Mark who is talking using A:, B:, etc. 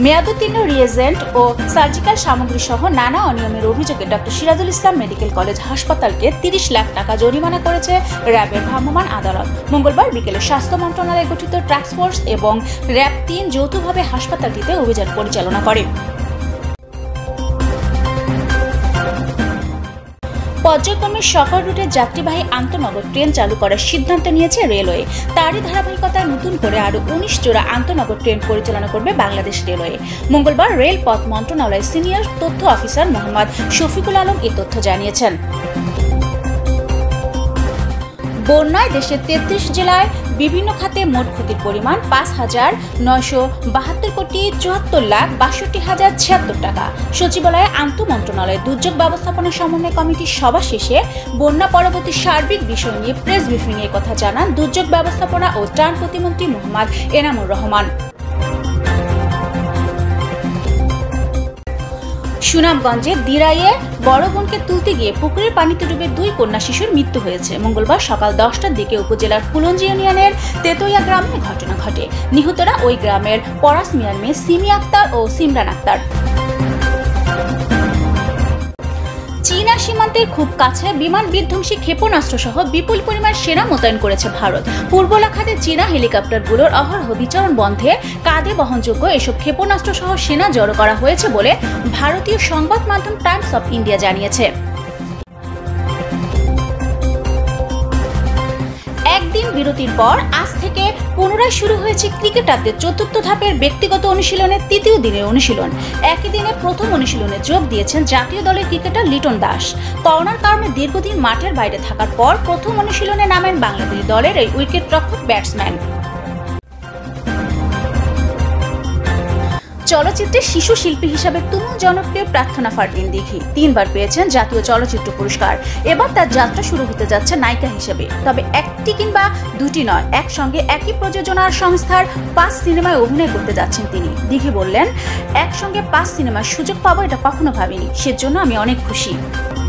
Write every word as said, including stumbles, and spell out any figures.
A: মেয়াদোত্তীর্ণ reagent ও surgical সামগ্রী সহ নানা অনিয়মের অভিযোগে doctor Sirajul Islam medical college হাসপাতালকে তিরিশ লাখ টাকা জরিমানা করেছে র্যাবের ভ্রাম্যমাণ আদালত। মঙ্গলবার বিকেলে স্বাস্থ্য মন্ত্রণালয় গঠিত টাস্ক ফোর্স এবং র্যাব তিন যৌথভাবে হাসপাতালটিতে অভিযান পরিচালনা করে। পর্যায়ক্রমে সকল রুটের যাত্রীবাহী আন্তনগর ট্রেন চালু করার সিদ্ধান্ত নিয়েছে রেলওয়ে। তারই ধারাবাহিকতায় নতুন করে আরও উনিশ জোড়া আন্তনগর ট্রেন পরিচালনা করবে বাংলাদেশ রেলওয়ে। মঙ্গলবার রেল পথ মন্ত্রণালয়ের সিনিয়র তথ্য অফিসার মোহাম্মদ শফিকুল আলম এ তথ্য জানিয়েছেন। বন্যায় দেশের তেত্রিশ জেলায় বিভিন্ন খাতে মোট ক্ষতির পরিমাণ পাঁচ হাজার নয়শো বাহাত্তর কোটি চুয়াত্তর লাখ বাষট্টি হাজার ছিয়াত্তর টাকা। সচিবালয়ে আন্তঃমন্ত্রণালয় দুর্যোগ ব্যবস্থাপনা সমন্বয় কমিটির সভা শেষে বন্যা পরবর্তী সার্বিক বিষয় নিয়ে প্রেস ব্রিফিং এ কথা জানান দুর্যোগ ব্যবস্থাপনা ও ত্রাণ প্রতিমন্ত্রী মোহাম্মদ এনামুর রহমান। সুনামগঞ্জে দিরাইয়ে বড় বোনকে তুলতে গিয়ে পুকুরের পানিতে ডুবে দুই কন্যা শিশুর মৃত্যু হয়েছে। মঙ্গলবার সকাল দশটার দিকে উপজেলার ফুলঞ্জি ইউনিয়নের তেতইয়া গ্রামে ঘটনা ঘটে। নিহতরা ওই গ্রামের পরাস মিয়ার মেয়ে সিমি আক্তার ও সিমরান আক্তার। চীনা সীমান্তের খুব কাছে বিমান বিধ্বংসী ক্ষেপণাস্ত্র সহ বিপুল পরিমাণ সেনা মোতায়েন করেছে ভারত। পূর্ব লাখাতে চীনা হেলিকপ্টারগুলোর অহরহ বিচরণ বন্ধে কাঁধে বহনযোগ্য এসব ক্ষেপণাস্ত্র সহ সেনা জড়ো করা হয়েছে বলে ভারতীয় সংবাদ মাধ্যম টাইমস অফ ইন্ডিয়া জানিয়েছে। একদিন বিরতির পর আজ থেকে পুনরায় শুরু হয়েছে ক্রিকেটারদের চতুর্থ ধাপের ব্যক্তিগত অনুশীলনের তৃতীয় দিনের অনুশীলন। একই দিনে প্রথম অনুশীলনে যোগ দিয়েছেন জাতীয় দলের ক্রিকেটার লিটন দাস। করোনার কারণে দীর্ঘদিন মাঠের বাইরে থাকার পর প্রথম অনুশীলনে নামেন বাংলাদেশ দলের এই উইকেট রক্ষক ব্যাটসম্যান। চলচ্চিত্রে শিশু শিল্পী হিসাবে তুমুল জনপ্রিয় প্রার্থনা ফারদিন দিঘি তিনবার পেয়েছেন জাতীয় চলচ্চিত্র পুরস্কার। এবার তার যাত্রা শুরু হতে যাচ্ছে নায়িকা হিসেবে। তবে একটি কিংবা দুটি নয়, একসঙ্গে একই প্রযোজনার সংস্থার পাঁচ সিনেমায় অভিনয় করতে যাচ্ছেন তিনি। দিঘি বললেন, একসঙ্গে পাঁচ সিনেমার সুযোগ পাবো এটা কখনো ভাবিনি, সেজন্য আমি অনেক খুশি।